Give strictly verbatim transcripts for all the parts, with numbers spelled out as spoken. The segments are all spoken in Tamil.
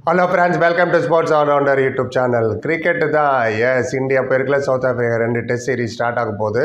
Hello friends, welcome to sports allrounder YouTube channel. Cricket தான். எஸ், இந்தியா பெருக்கில் சவுத் ஆஃப்ரிக்கா ரெண்டு டெஸ்ட் சீரிஸ் ஸ்டார்ட் ஆக போகுது.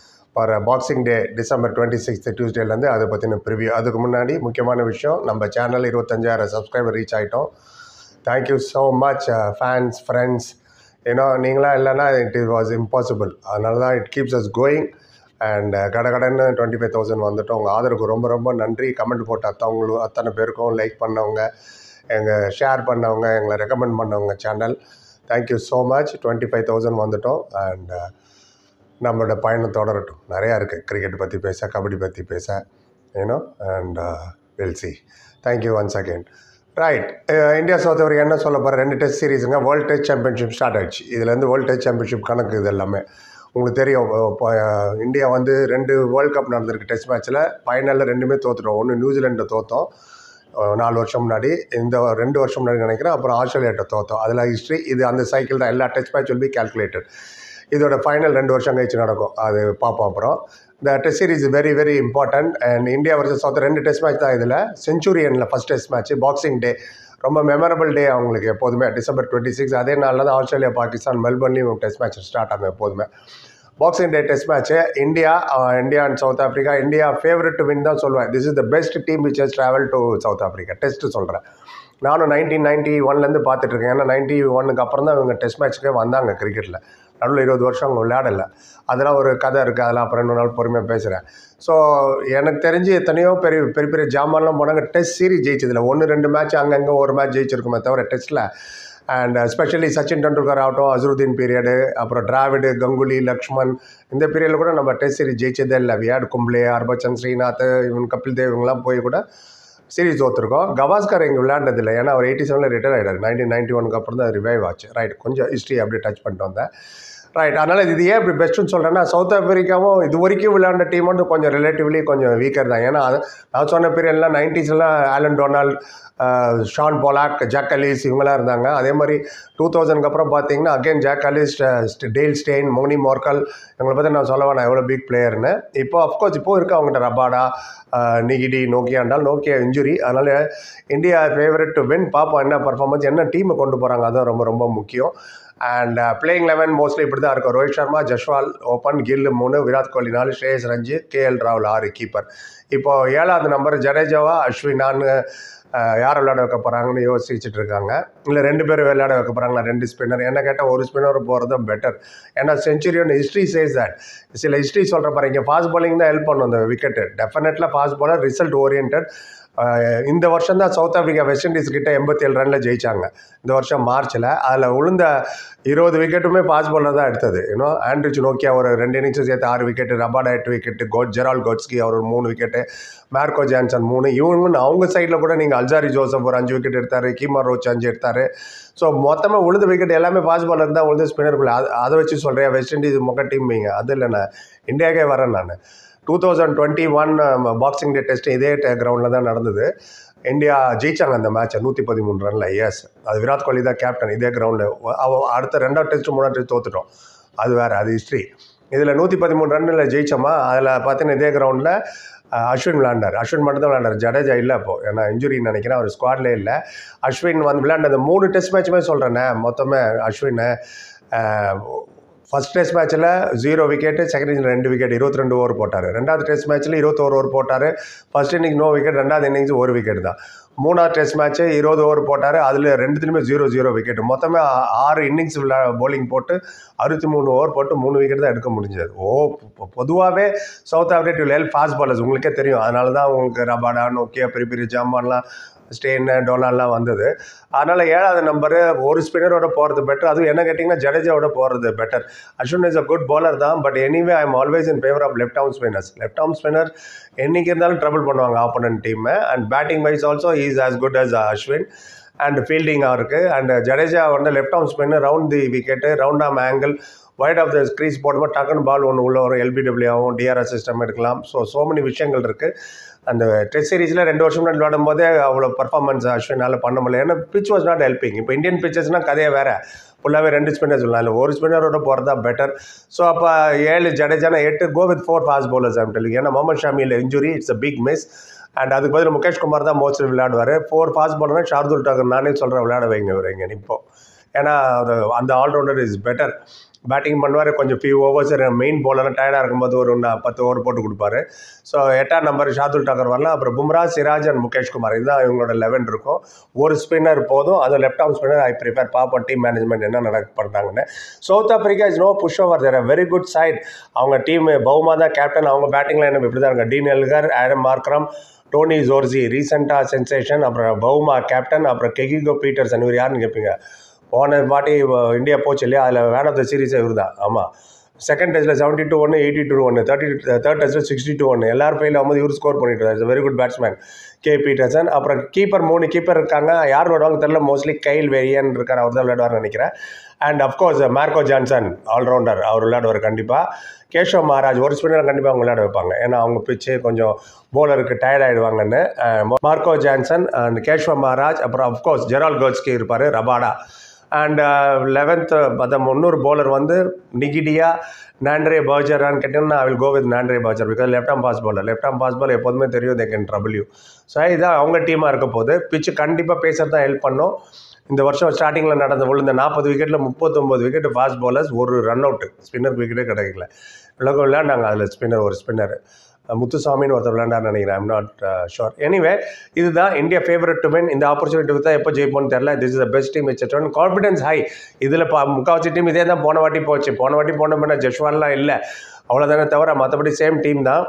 வர Boxing Day December twenty sixth டியூஸ்டேலேருந்து அதை பற்றின ப்ரிவியூ. அதுக்கு முன்னாடி முக்கியமான விஷயம், நம்ம சேனல் இருபத்தஞ்சாயிரம் சப்ஸ்கிரைபர் ரீச் ஆகிட்டோம். Thank you so much fans, friends. ஏன்னா நீங்களாம் இல்லைன்னா இட் இஸ் வாஸ் இம்பாசிபிள். அதனால தான் it keeps us going. And கடகடன்னு டுவெண்ட்டி ஃபைவ் தௌசண்ட் வந்துட்டோம். உங்கள் ஆதரவுக்கு ரொம்ப ரொம்ப நன்றி. கமெண்ட் போட்ட அத்தவங்களும் அத்தனை பேருக்கும், லைக் பண்ணவங்க, எங்கள் ஷேர் பண்ணவங்க, எங்களை ரெக்கமெண்ட் பண்ணவங்க channel, thank you so much. Twenty five thousand வந்துட்டோம். அண்ட் நம்மளோட பயணம் தொடரட்டும். நிறையா இருக்குது கிரிக்கெட் பற்றி பேச, கபடி பற்றி பேச, you know. And will see. Thank you once again. Right, India South Africa என்ன சொல்ல போகிற ரெண்டு டெஸ்ட் சீரீஸுங்க. வேர்ல்டு டெஸ்ட் சாம்பியன்ஷிப் ஸ்டார்ட் ஆகிடுச்சு. இதுலேருந்து வேர்ல்டு டெஸ்ட் சாம்பியன்ஷிப் கணக்கு இது எல்லாமே உங்களுக்கு தெரியும். இப்போ இந்தியா வந்து ரெண்டு வேர்ல்டு கப் நடந்திருக்கு டெஸ்ட் மேட்ச்சில். ஃபைனலில் ரெண்டுமே தோற்றுட்டோம். ஒன்று நியூசிலாண்டில் தோற்றோம் நாலு வருஷம் முன்னாடி, இந்த ரெண்டு வருஷம் முன்னாடி நினைக்கிறேன். அப்புறம் ஆஸ்திரேலியாட்ட தோற்றோம். அதில் ஹிஸ்ட்ரி இது. அந்த சைக்கிள் தான். எல்லா test match will be calculated. இதோட ஃபைனல் ரெண்டு வருஷம் கழிச்சு நடக்கும். அது பார்ப்போம். அப்புறம் இந்த test series very very important. And India versus south ரெண்டு டெஸ்ட் மேட்ச் தான் இதில். செஞ்சுரியனில் first test match Boxing Day, ரொம்ப மெமரபிள் டே அவங்களுக்கு எப்போதுமே. டிசம்பர் டுவெண்ட்டி சிக்ஸ் அதே நாளில் தான் ஆஸ்திரேலியா பாகிஸ்தான் மெல்பர்ன்லேயும் டெஸ்ட் மேட்ச் ஸ்டார்ட் ஆகும் எப்போதுமே. Boxing Day test match India India and South Africa. India favourite to win தான் சொல்லுவேன். This is the best team which has travel to South Africa. Test சொல்கிறேன். நானும் நைன்டீன் நைன்ட்டி ஒன்லேருந்து பார்த்துட்ருக்கேன். ஏன்னா நைன்ட்டி ஒன்னுக்கு அப்புறம் தான் இவங்க டெஸ்ட் மேட்ச்சுக்கே வந்தாங்க கிரிக்கெட்டில். நடுவில் இருபது வருஷம் அவங்க விளையாடலை. அதெல்லாம் ஒரு கதை இருக்குது. அதெல்லாம் அப்புறம் இன்னொரு நாள் பொறுமையாக பேசுகிறேன். ஸோ எனக்கு தெரிஞ்சு எத்தனையோ பெரிய பெரிய பெரிய ஜாமான்லாம் போனாங்க. டெஸ்ட் சீரிஸ் ஜெயிச்சதில்லை. ஒன்று ரெண்டு மேட்ச் அங்கங்கே ஒரு மேட்ச் ஜெயிச்சிருக்குமே தவிர டெஸ்ட்டில். அண்ட் எஸ்பெஷலி சச்சின் டெண்டுல்கர் ஆகட்டும், அசருதீன் பீரியடு, அப்புறம் டிராவிடு, கங்குலி, லக்ஷ்மன், இந்த பீரியடில் கூட நம்ம டெஸ்ட் சீரிஸ் ஜெயிச்சதே இல்லை. வியாட் கும்ப்ளே, ஹர்பச்சன் ஸ்ரீநாத், இவன் கபில் தேவ் இவங்கெல்லாம் போய் கூட சீரிஸ் தோற்றுருக்கோம். கவாஸ்கர் இங்கே விளையாண்டதில்லை. ஏன்னா அவர் எயிட்டி செவனில் ரிட்டையர் ஆகிடார். நைன்டீன் நைன்ட்டி ஒனுக்கு அப்புறம் தான் ரிவைவ் ஆச்சு. ரைட், கொஞ்சம் ஹிஸ்ட்ரி அப்படியே டச் பண்ணிட்டு வந்தேன். ரைட், அதனால் இது ஏன் இப்படி பெஸ்ட்டுன்னு சொல்கிறேன்னா, சவுத் ஆஃப்ரிக்காவும் இது வரைக்கும் விளையாண்ட டீம் வந்து கொஞ்சம் ரிலேட்டிவ்லி கொஞ்சம் வீக்கர் தான். ஏன்னா நான் சொன்ன பீரியட்லாம் நைன்டிஸ்லாம் Allan Donald, Shaun Pollock, Jacques Kallis இவங்களாம் இருந்தாங்க. அதே மாதிரி டூ தௌசண்ட்க்கு அப்புறம் பார்த்தீங்கன்னா again Jacques Kallis, Dale Steyn, மோனி மோர்கல், இவங்களை பற்றி நான் சொல்ல வேணாம் எவ்வளோ பிக் பிளேயர்னு. இப்போ அஃப்கோர்ஸ் இப்போ இருக்குது அவங்ககிட்ட ரபாடா, நிகிடி, நோக்கியாண்டால் நோக்கியா இன்ஜுரி. அதனால் இந்தியா ஃபேவரட் டு வின். பார்ப்போம் என்ன பர்ஃபார்மன்ஸ், என்ன டீமை கொண்டு போகிறாங்க, அதுதான் ரொம்ப ரொம்ப முக்கியம். அண்ட் பிளேயிங் லெவன் மோஸ்ட்லி இப்படி தான் இருக்கும். ரோஹித் சர்மா, ஜஸ்வால் ஓப்பன், கில் மூணு, விராட் கோலி நாலு, ஸ்ரேயஸ் ரஞ்சி, கேஎல் ராகுல் ஆறு கீப்பர். இப்போது ஏழாவது நம்பர் ஜடேஜாவா அஸ்வினான்னு யார் விளையாட வைக்க போகிறாங்கன்னு யோசிச்சுட்டு இருக்காங்க. இல்லை ரெண்டு பேரும் விளையாட வைக்க போகிறாங்களா, ரெண்டு ஸ்பின்னர். என்ன கேட்டால் ஒரு ஸ்பின்னர் போகிறது பெட்டர். ஏன்னா செஞ்சுரியன் ஹிஸ்ட்ரி சேஸ் தட். சில ஹிஸ்ட்ரி சொல்கிற பாரு, இங்கே ஃபாஸ்ட் பாலிங் தான் ஹெல்ப் பண்ணும் அந்த விக்கெட்டு. டெஃபினெட்லாக ஃபாஸ்ட் பாலர், ரிசல்ட் ஓரியன்ட். இந்த வருஷம் தான் சவுத் ஆஃப்ரிக்கா வெஸ்ட் இண்டீஸ் கிட்ட எண்பத்தி ஏழு ரனில் ஜெயித்தாங்க இந்த வருஷம் மார்ச்சில். அதில் விழுந்த இருபது விக்கெட்டுமே ஃபாஸ்ட் பாலர் தான் எடுத்தது. இன்னும் ஆண்ட்ரிச் நோக்கியா ஒரு ரெண்டு இன்னிங்ஸும் சேர்த்து ஆறு விக்கெட்டு, ரபாடா எட்டு விக்கெட்டு, கோ ஜெரால் கோட்ஸ்கி அவர் ஒரு மூணு விக்கெட்டு, மார்க்கோ ஜான்சன் மூணு. இவங்க அவங்க சைடில் கூட நீங்கள் அல்சாரி ஜோசப் ஒரு அஞ்சு விக்கெட் எடுத்தார், கீமர் ரோச் அஞ்சு எடுத்தார். ஸோ மொத்தமாக உழுந்த விக்கெட் எல்லாமே ஃபாஸ்ட் பாலர் தான் உழுந்து ஸ்பின்னருக்குள்ள. அது அதை வச்சு சொல்கிறேன் வெஸ்ட் இண்டீஸ் மொக்க டீம் வைங்க. அது இல்லை, நான் இந்தியாவுக்கே வரேன். நான் two thousand twenty one Boxing Day test இதே கிரவுண்டில் தான் நடந்தது. இந்தியா ஜெயிச்சாங்க அந்த மேட்சை நூற்றி பதிமூணு ரனில். எஸ், அது விராட் கோலி தான் கேப்டன். இதே கிரவுண்டில் அவ அடுத்த ரெண்டாவது டெஸ்ட்டு மூணாவது டெஸ்ட் தோற்றுட்டோம். அது வேறு, அது ஹிஸ்ட்ரி. இதில் நூற்றி பதிமூணு ரன்னில் ஜெயிச்சோமா. அதில் பார்த்தீங்கன்னா இதே கிரவுண்டில் அஸ்வின் விளையாண்டார். அஸ்வின் மட்டும் தான் விளையாண்டார். ஜடேஜா இல்லை அப்போது, ஏன்னா இன்ஜுரின்னு நினைக்கிறேன். அவர் ஸ்குவாட்லேயே இல்லை. அஸ்வின் வந்து விளையாண்டது மூணு டெஸ்ட் மேட்சுமே சொல்கிறேன்னே மொத்தமே. அஸ்வின் ஃபஸ்ட் டெஸ்ட் மேட்ச்சில் ஜீரோ விக்கெட்டு, செகண்ட் இன்னிங்ஸ் ரெண்டு விக்கெட், இருபத்தி ரெண்டு ஓவர் போட்டார். ரெண்டாவது டெஸ்ட் மேட்ச்சில் இருபத்தோரு ஓவர் போட்டார். ஃபஸ்ட் இன்னிங்ஸ் நோ விக்கெட், ரெண்டாவது இன்னிங்ஸ் ஒரு விக்கெட் தான். மூணாவது டெஸ்ட் மேட்ச்சு இருபது ஓவர் போட்டார். அதில் ரெண்டுத்துலையுமே ஜீரோ ஜீரோ விக்கெட். மொத்தமே ஆறு இன்னிங்ஸ் விளா போலிங் போட்டு அறுபத்தி மூணு ஓவர் போட்டு மூணு விக்கெட் தான் எடுக்க முடிஞ்சது. ஓ, பொதுவாகவே South Africa will help fast bowlers, உங்களுக்கே தெரியும். அதனால தான் உங்களுக்கு ரபாடா, நோக்கியா, பெரிய பெரிய ஜாமான்லாம், ஸ்டெயின், டொனால்ட்லாம் வந்தது. அதனால் ஏழாவது நம்பரு ஒரு ஸ்பின்னரோட போகிறது பெட்டர். அதுவும் என்ன கேட்டிங்கன்னா ஜடேஜாவோட போகிறது better. Ashwin is a good bowler தான். But anyway I am always in favour of left arm spinners. Left arm spinner என்றைக்கு இருந்தாலும் ட்ரபிள் பண்ணுவாங்க ஆப்போனன்ட் டீமை. And batting wise also is as good as Ashwin. And ஃபீல்டிங்காக இருக்குது. அண்ட் ஜடேஜா வந்து left arm spinner, round the wicket, round arm angle, wide of the crease போடும்போது டக்குன்னு பால் ஒன்று உள்ள ஒரு எல்பிடபிள்யூ ஆகும், டிஆர்எஸ் சிஸ்டம் எடுக்கலாம். ஸோ ஸோ மெனி விஷயங்கள் இருக்குது. அந்த டெஸ்ட் சீரீஸில் ரெண்டு வருஷம் முன்னாடி விளையாடும் போதே அவ்வளோ பர்ஃபார்மன்ஸ் அஸ்வினால் பண்ண முடியல. ஏன்னா பிச் வாஸ் நாட் ஹெல்பிங். இப்போ இந்தியன் பிச்சர்ஸ்னால் கதையை வேறு. ஃபுல்லாகவே ரெண்டு ஸ்பின்னர்ஸ் சொல்லலாம். இல்லை ஒரு ஸ்பின்னரோட போகிறதா பெட்டர். ஸோ அப்போ ஏழு ஜடேஜானா எட்டு, go with four fast bowlers I'm telling. ஏன்னா முகமது ஷாமியில் injury, it's a big miss. And அதுக்கு பதில் முகேஷ் குமார் தான் மோஸ்ட்லி விளையாடுவார். ஃபோர் ஃபாஸ்ட் பாலர்னா ஷார்துல் டாக்கர் நானே சொல்கிறேன் விளையாட வைங்க வைங்க இப்போ. ஏன்னா அது அந்த ஆல்ரவுண்டர் இஸ் பெட்டர். பேட்டிங் பண்ணுவார், கொஞ்சம் ஃபியூ ஓவர்ஸ் மெயின் பவுலர்லாம் டயர்டாக இருக்கும்போது ஒரு பத்து ஓவர் போட்டு கொடுப்பாரு. ஸோ எட்டாம் நம்பர் ஷார்துல் டாக்கர் வரலாம். அப்புறம் பும்ரா, சிராஜ் அண்ட் முகேஷ் குமார் இதுதான் இவங்களோட லெவன் இருக்கும். ஒரு ஸ்பின்னர் போதும், அது left arm spinner. I prefer பார்ப்போம் டீம் மேனேஜ்மெண்ட் என்ன நடக்க பண்ணுறாங்கன்னு. South Africa is no pushover, there very good side. அவங்க டீம் பவுமா தான் கேப்டன். அவங்க பேட்டிங் லைன் இப்படி தான் இருக்காங்க. Dean Elgar, Aiden Markram, Tony Zorzi ரீசெண்டாக சென்சேஷன், அப்புறம் பவுமா கேப்டன், அப்புறம் கெகிகோ பீட்டர்சன். இவர் யாருன்னு கேட்பீங்க, போன வாட்டி இந்தியா போச்சு இல்லையா, அதில் வேன் ஆஃப் த சீரீஸே இவர் தான். ஆமாம், செகண்ட் டெஸ்ட்டில் செவன்ட்டி டூ ஒன்று, எயிட்டி டூ ஒன்று, தேர்ட்டி தேர்ட் டெஸ்ட்டில் சிக்ஸ்டி டூ ஒன்று, எல்லாரும் ஃபெயில் ஆகும்போது இவர் ஸ்கோர் பண்ணிட்டு இருக்காரு. Very good batsman K Petersen. அப்புறம் கீப்பர் மூணு கீப்பர் இருக்காங்க, யார் விளையாடுவாங்க தெரியல. மோஸ்ட்லி கைல் வேரியன் இருக்கார், அவர் தான் விளையாடுவார்னு நினைக்கிறேன். And of course Marco Jansen allrounder, அவர் விளையாடுவார் கண்டிப்பாக. கேஷவ் மகாராஜ் ஒரு ஸ்பின்னர் கண்டிப்பாக அவங்க விளையாட வைப்பாங்க, ஏன்னா அவங்க பிச்சு கொஞ்சம் போலருக்கு டயர்ட் ஆகிடுவாங்கன்னு. Marco Jansen and Keshav Maharaj, அப்புறம் அஃப்கோர்ஸ் ஜெரால் கோட்ஸ்கி இருப்பார், ரபாடா. அண்ட் லெவன்த்து அந்த முன்னூறு பவுலர் வந்து நிகிடியா, நாண்ட்ரே பர்ஜரான்னு கேட்டிங்கன்னா I will go with Nandre Burger, because left arm pace bowler. Left arm pace ball எப்போதுமே தெரியும், they can trouble you. So இதான் அவங்க டீமாக இருக்க போது. பிச்சு கண்டிப்பாக பேசர் தான் ஹெல்ப் பண்ணும். இந்த வருஷம் ஸ்டார்டிங்கில் நடந்த விழுந்த நாற்பது விக்கெட்டில் முப்பத்தொம்பது விக்கெட் ஃபாஸ்ட் பவுலர்ஸ், ஒரு ரன் அவுட்டு, ஸ்பின்னர் விக்கெட்டே கிடைக்கல. உலகம் விளையாண்டாங்க அதில் ஸ்பின்னர், ஒரு ஸ்பின்னர் முத்துசாமின்னு ஒருத்தர் விளையாண்டான்னு நினைக்கிறேன், ஐம் நாட் ஷோர். எனிவே இதுதான் இந்தியா ஃபேவரட் டு வின். இந்த ஆப்பர்ச்சுனிட்டி தான் எப்போ ஜெயிப்போன்னு தெரியல. This is the best team, it's one confidence high. இதில் பா முக்கால்வாசி டீம் இதே தான் போன வாட்டி போச்சு. போன வாட்டி போனோம்னா ஜஷ்வான்லாம் இல்லை, அவ்வளோதானே தவிர மற்றபடி சேம் டீம் தான்.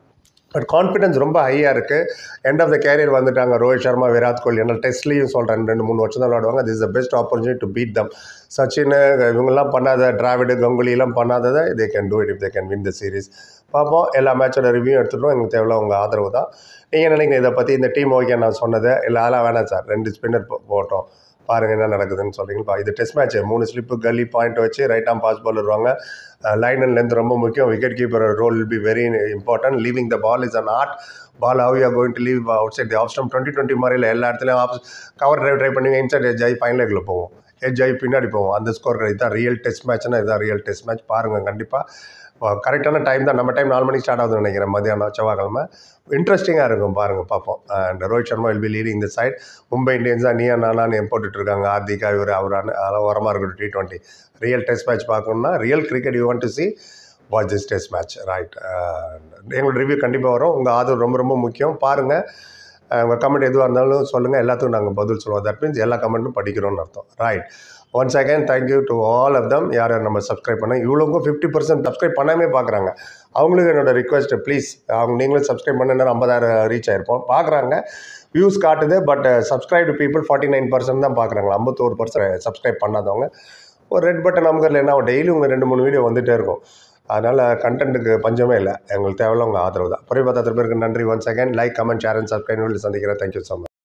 பட் கான்ஃபிடன்ஸ் ரொம்ப ஹையாக இருக்குது. எண்ட் ஆஃப் த கேரியர் வந்துட்டாங்க ரோஹித் சர்மா, விராட் கோலி. என்ன டெஸ்ட்லேயும் சொல்கிறேன், ரெண்டு மூணு வருஷம் தான் விளையாடுவாங்க. This is the best opportunity to beat them. Sachin இவங்கெல்லாம் பண்ணாத, டிராவிடு, கங்குலிலாம் பண்ணாததை they can do it if they can win the series. பார்ப்போம். எல்லா மேட்சோட ரிவ்யூ எடுத்துகிட்டோம். எங்களுக்கு தேவையில்ல உங்கள் ஆதரவு தான். நீங்கள் நினைக்கிறீங்க இதை பற்றி, இந்த டீம் ஓகே நான் சொன்னதை இல்லை அதெல்லாம் வேணாம் சார், ரெண்டு ஸ்பின்னர் போட்டோம் பாருங்கள் என்ன நடக்குதுன்னு சொல்கிறீங்களா. இது டெஸ்ட் மேட்ச், மூணு ஸ்லிப்பு கல்லி பாயிண்ட் வச்சு ரைட் ஆம் பாஸ் பால் வருவாங்க. லைன் அண்ட் லென்த் ரொம்ப முக்கியம். Wicket keeper role will be very important. Leaving the ball is an art. Ball how you are going to leave outside the off stump. Twenty twenty மாதிரியில் எல்லா இடத்துலையும் ஆஃப் கவர் ட்ரைவ் ட்ரை பண்ணுவீங்க, இன்சைட் எட்ஜ் ஆகி ஃபைனல் லெக்கில் போவோம், எட்ஜ் ஆகி பின்னாடி போவோம். அந்த ஸ்கோர் இதுதான் ரியல் டெஸ்ட் மேட்ச்னா, இதுதான் ரியல் டெஸ்ட் மேட்ச். பாருங்கள் கண்டிப்பாக கரெக்டான டைம் தான். நம்ம டைம் நாலு மணிக்கு ஸ்டார்ட் ஆகுதுன்னு நினைக்கிறேன், மதியானம் செவ்வாய்க்கிழமை. இன்ட்ரெஸ்டிங்காக இருக்கும், பாருங்கள் பார்ப்போம். And Rohit Sharma will be leading இந்த சைட். மும்பை இந்தியன்ஸ் தான் நீயா நானான்னு போட்டுட்டு இருக்காங்க. ஹார்திகா இவர் அவரான அதெல்லாம் உரமாக இருக்கட்டும். T twenty real test match பார்க்கணுன்னா, real cricket you want to see, watch this test match. Right, எங்களோட ரிவ்யூ கண்டிப்பாக வரும். உங்கள் ஆதரவு ரொம்ப ரொம்ப முக்கியம். பாருங்கள், உங்கள் கமெண்ட் எதுவாக இருந்தாலும் சொல்லுங்கள், எல்லாத்துக்கும் நாங்கள் பதில் சொல்லுவோம். தட் மீன்ஸ் எல்லா கமெண்ட்டும் படிக்கிறோன்னு அர்த்தம். Right, once again thank you to all of them. யார் யார் நம்ம சப்ஸ்கிரைப் பண்ண, இவ்வளோக்கும் ஃபிஃப்டி பர்சன்ட் சப்ஸ்கிரைப் பண்ணாமே பார்க்குறாங்க. அவங்களுக்கு என்னோட ரிக்வெஸ்ட், ப்ளீஸ் அவங்க நீங்களும் சப்ஸ்கிரைப் பண்ண ஐம்பதாயிரம் ரீச் ஆகிருப்போம். பார்க்குறாங்க, வியூஸ் காட்டுது, but subscribed people forty nine percent தான் பார்க்குறாங்களா. ஐம்பத்தோரு பர்சன்ட் சப்ஸ்கிரைப் பண்ணாதவங்க ஒரு ரெட் பட்டன் நமக்கு என்ன, டெய்லி உங்கள் ரெண்டு மூணு வீடியோ வந்துகிட்டே இருக்கும். அதனால் கண்டென்ட்டுக்கு பஞ்சமே இல்லை. எங்களுக்கு தேவையில்ல உங்கள் ஆதரவு தான். புரிய பார்த்த பேருக்கு நன்றி. Once again like, comment, share and subscribe. சந்திக்கிறேன். Thank you so much.